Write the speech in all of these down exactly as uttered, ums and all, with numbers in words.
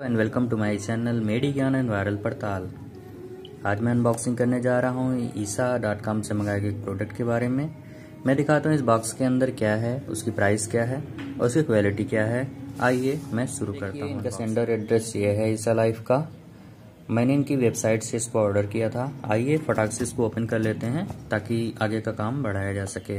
And welcome to my channel Medi Gyan and viral पड़ताल। आज मैं अनबॉक्सिंग करने जा रहा हूँ ईसा डॉट कॉम से मंगाए गए एक प्रोडक्ट के बारे में। मैं दिखाता हूँ इस बॉक्स के अंदर क्या है, उसकी प्राइस क्या है और उसकी क्वालिटी क्या है। आइए मैं शुरू करता हूँ। इनका सेंडर एड्रेस ये है ईसा लाइफ का। मैंने इनकी वेबसाइट से इसको ऑर्डर किया था। आइए फटाक से इसको ओपन कर लेते हैं ताकि आगे का काम बढ़ाया जा सके।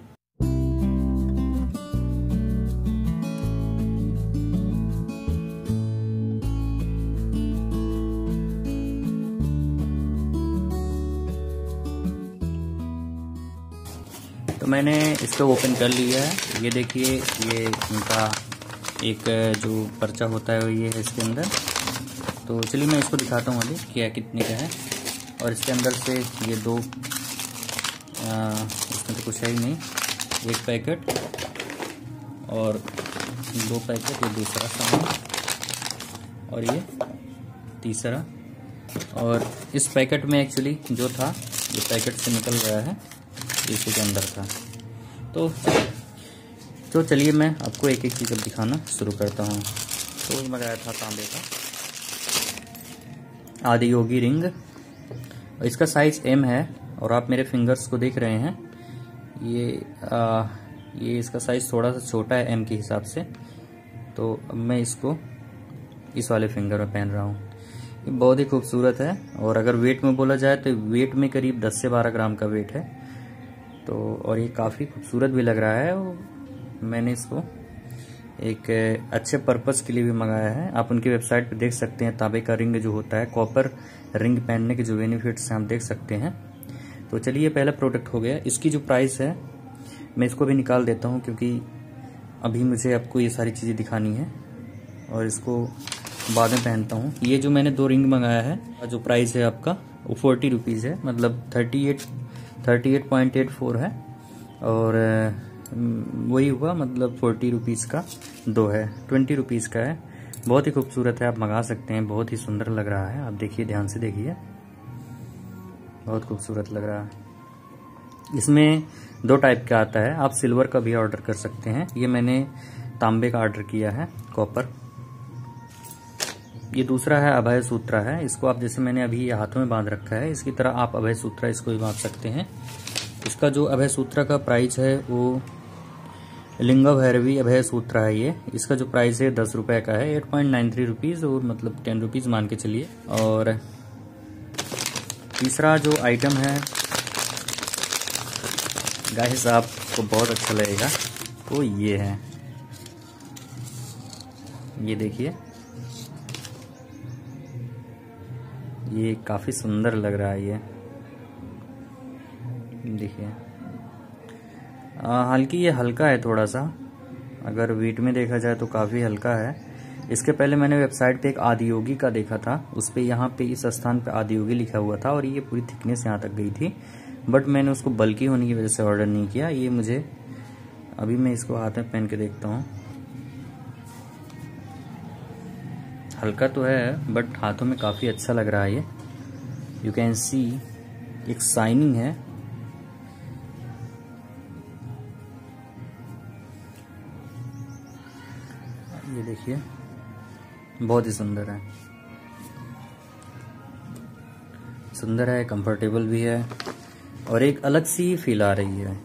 तो मैंने इसको ओपन कर लिया है। ये देखिए, ये इनका एक जो पर्चा होता है ये है इसके अंदर। तो चलिए मैं इसको दिखाता हूँ अभी क्या कितने का है। और इसके अंदर से ये दो आ, इसमें तो कुछ है ही नहीं, एक पैकेट और दो पैकेट, ये दूसरा सामान और ये तीसरा। और इस पैकेट में एक्चुअली जो था ये पैकेट से निकल गया है, इसी के अंदर था। तो तो चलिए मैं आपको एक एक चीज़ अब दिखाना शुरू करता हूँ। तो मंगाया था तांबे का आदियोगी रिंग। इसका साइज एम है और आप मेरे फिंगर्स को देख रहे हैं। ये आ, ये इसका साइज थोड़ा सा छोटा है एम के हिसाब से। तो अब मैं इसको इस वाले फिंगर में पहन रहा हूँ। ये बहुत ही खूबसूरत है और अगर वेट में बोला जाए तो वेट में करीब दस से बारह ग्राम का वेट है। तो और ये काफ़ी खूबसूरत भी लग रहा है। और मैंने इसको एक अच्छे पर्पस के लिए भी मंगाया है। आप उनकी वेबसाइट पे देख सकते हैं तांबे का रिंग जो होता है, कॉपर रिंग पहनने के जो बेनिफिट्स हैं आप देख सकते हैं। तो चलिए पहला प्रोडक्ट हो गया। इसकी जो प्राइस है मैं इसको भी निकाल देता हूँ क्योंकि अभी मुझे आपको ये सारी चीज़ें दिखानी है और इसको बाद में पहनता हूँ। ये जो मैंने दो रिंग मंगाया है जो प्राइस है आपका वो फोर्टी रुपीज़ है, मतलब thirty eight thirty eight point eight four है। और वही हुआ मतलब फोर्टी रुपीज़ का दो है, ट्वेंटी रुपीज़ का है। बहुत ही खूबसूरत है, आप मंगा सकते हैं। बहुत ही सुंदर लग रहा है, आप देखिए, ध्यान से देखिए, बहुत खूबसूरत लग रहा है। इसमें दो टाइप का आता है, आप सिल्वर का भी ऑर्डर कर सकते हैं। ये मैंने तांबे का ऑर्डर किया है, कॉपर। ये दूसरा है अभय सूत्रा है। इसको आप जैसे मैंने अभी ये हाथों में बांध रखा है इसकी तरह आप अभय सूत्रा इसको भी बांध सकते हैं। इसका जो अभय सूत्रा का प्राइस है वो लिंगा भैरवी अभय सूत्रा है। ये इसका जो प्राइस है दस रुपए का है, eight point nine three rupees, और मतलब टेन रुपीज़ मान के चलिए। और तीसरा जो आइटम है गाइस आपको बहुत अच्छा लगेगा, वो ये है। ये देखिए, ये काफ़ी सुंदर लग रहा है। ये देखिए, हालांकि ये हल्का है थोड़ा सा, अगर वेट में देखा जाए तो काफ़ी हल्का है। इसके पहले मैंने वेबसाइट पे एक आदियोगी का देखा था, उस पे यहाँ पे इस स्थान पे आदियोगी लिखा हुआ था और ये पूरी थिकनेस यहाँ तक गई थी। बट मैंने उसको बल्कि होने की वजह से ऑर्डर नहीं किया। ये मुझे अभी मैं इसको हाथ में पहन के देखता हूँ। हल्का तो है बट हाथों में काफ़ी अच्छा लग रहा है। ये यू कैन सी एक शाइनिंग है। ये देखिए, बहुत ही सुंदर है, सुंदर है, कंफर्टेबल भी है और एक अलग सी फील आ रही है।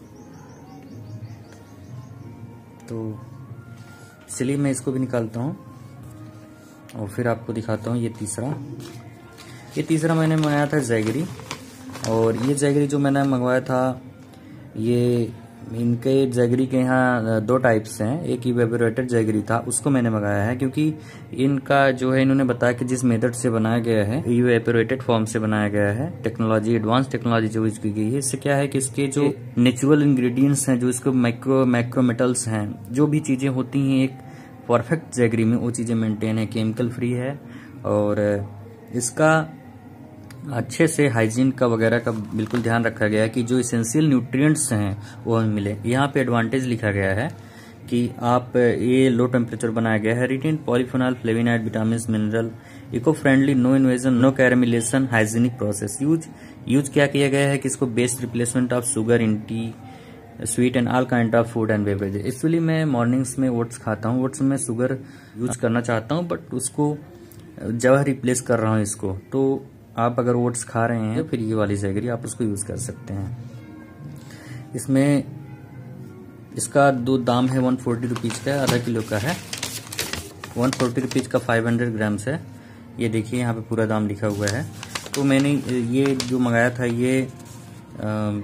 तो चलिए मैं इसको भी निकालता हूँ और फिर आपको दिखाता हूँ। ये तीसरा ये तीसरा मैंने मंगाया था जैगरी। और ये जैगरी जो मैंने मंगवाया था, ये इनके जैगरी के यहाँ दो टाइप्स हैं। एक इवेपोरेटेड जैगरी था, उसको मैंने मंगाया है क्योंकि इनका जो है इन्होंने बताया कि जिस मेथड से बनाया गया है, इवेपोरेटेड फॉर्म से बनाया गया है, टेक्नोलॉजी, एडवांस टेक्नोलॉजी जो यूज की गई है। इससे क्या है कि इसके जो नेचुरल इंग्रेडिएंट्स हैं, जो इसको माइक्रो माइक्रो मेटल्स हैं, जो भी चीजें होती हैं एक परफेक्ट जैगरी में, वो चीज़ें मेंटेन है, केमिकल फ्री है। और इसका अच्छे से हाइजीन का वगैरह का बिल्कुल ध्यान रखा गया है कि जो इसेंशियल न्यूट्रिएंट्स हैं वो हमें मिले। यहाँ पे एडवांटेज लिखा गया है कि आप ये लो टेम्परेचर बनाया गया है, retain polyphenol, flavonoid, vitamin, mineral, eco friendly, no invasion, no caramelisation, hygienic process. Use use क्या किया गया है कि इसको best replacement of sugar in tea, sweet and all kind of food and beverages. Actually मैं मॉर्निंग्स में oats खाता हूँ, ओट्स में शुगर यूज करना चाहता हूँ बट उसको जगह रिप्लेस कर रहा हूँ इसको, तो आप अगर ओट्स खा रहे हैं तो फिर ये वाली जैगरी आप उसको यूज़ कर सकते हैं। इसमें इसका दो दाम है, वन फोर्टी रुपीज़ का, आधा किलो का है, वन फोर्टी रुपीज़ का फाइव हंड्रेड ग्राम्स है। ये देखिए यहाँ पे पूरा दाम लिखा हुआ है। तो मैंने ये जो मंगाया था ये आ,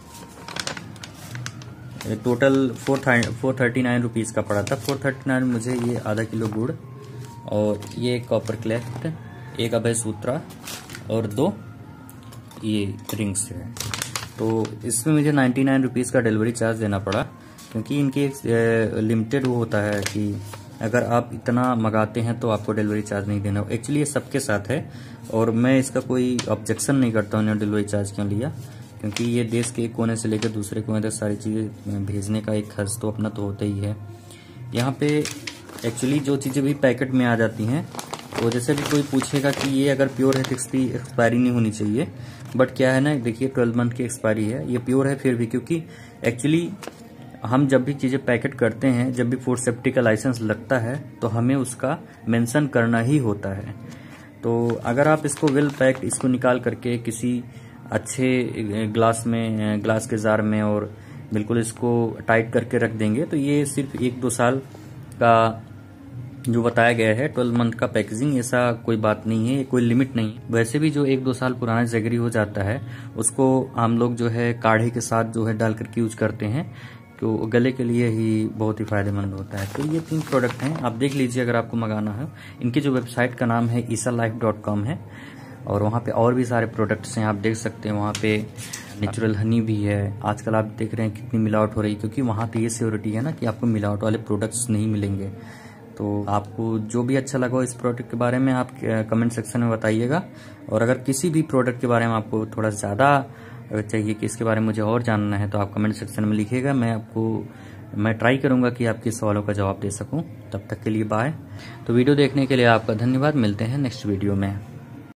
total four four thirty nine rupees का पड़ा था। फोर थर्टी नाइन मुझे ये आधा किलो गुड़ और ये कॉपर क्लेफ्ट, एक अभय सूत्रा और दो ये रिंग्स है। तो इसमें मुझे नाइन्टी नाइन रुपीज़ का डिलीवरी चार्ज देना पड़ा, क्योंकि इनकी एक लिमिटेड वो होता है कि अगर आप इतना मंगाते हैं तो आपको डिलीवरी चार्ज नहीं देना। एक्चुअली ये सबके साथ है और मैं इसका कोई ऑब्जेक्शन नहीं करता हूँ डिलीवरी चार्ज क्यों लिया, क्योंकि ये देश के एक कोने से लेकर दूसरे कोने तक सारी चीज़ें भेजने का एक खर्च तो अपना तो होता ही है। यहाँ पे एक्चुअली जो चीज़ें भी पैकेट में आ जाती हैं, तो जैसे भी कोई पूछेगा कि ये अगर प्योर है तो इसकी एक्सपायरी नहीं होनी चाहिए, बट क्या है ना, देखिए ट्वेल्व मंथ की एक्सपायरी है, ये प्योर है फिर भी, क्योंकि एक्चुअली हम जब भी चीज़ें पैकेट करते हैं, जब भी फूड सेफ्टी का लाइसेंस लगता है तो हमें उसका मेंशन करना ही होता है। तो अगर आप इसको वेल पैक्ड इसको निकाल करके किसी अच्छे ग्लास में, ग्लास के जार में और बिल्कुल इसको टाइट करके रख देंगे तो ये सिर्फ एक दो साल का जो बताया गया है ट्वेल्व मंथ का पैकेजिंग, ऐसा कोई बात नहीं है, कोई लिमिट नहीं। वैसे भी जो एक दो साल पुराना जैगरी हो जाता है उसको हम लोग जो है काढ़े के साथ जो है डाल करके यूज करते हैं, तो गले के लिए ही बहुत ही फायदेमंद होता है। तो ये तीन प्रोडक्ट हैं, आप देख लीजिए अगर आपको मंगाना है। इनकी जो वेबसाइट का नाम है ईसा लाइफ डॉट कॉम है और वहाँ पे और भी सारे प्रोडक्ट्स हैं, आप देख सकते हैं। वहाँ पे नेचुरल हनी भी है। आजकल आप देख रहे हैं कितनी मिलावट हो रही है, क्योंकि वहाँ तो ये सिक्योरिटी है ना कि आपको मिलावट वाले प्रोडक्ट्स नहीं मिलेंगे। तो आपको जो भी अच्छा लगा इस प्रोडक्ट के बारे में आप कमेंट सेक्शन में बताइएगा, और अगर किसी भी प्रोडक्ट के बारे में आपको थोड़ा ज़्यादा चाहिए कि इसके बारे में मुझे और जानना है तो आप कमेंट सेक्शन में लिखिएगा। मैं आपको मैं ट्राई करूंगा कि आपके सवालों का जवाब दे सकूं। तब तक के लिए बाय। तो वीडियो देखने के लिए आपका धन्यवाद। मिलते हैं नेक्स्ट वीडियो में।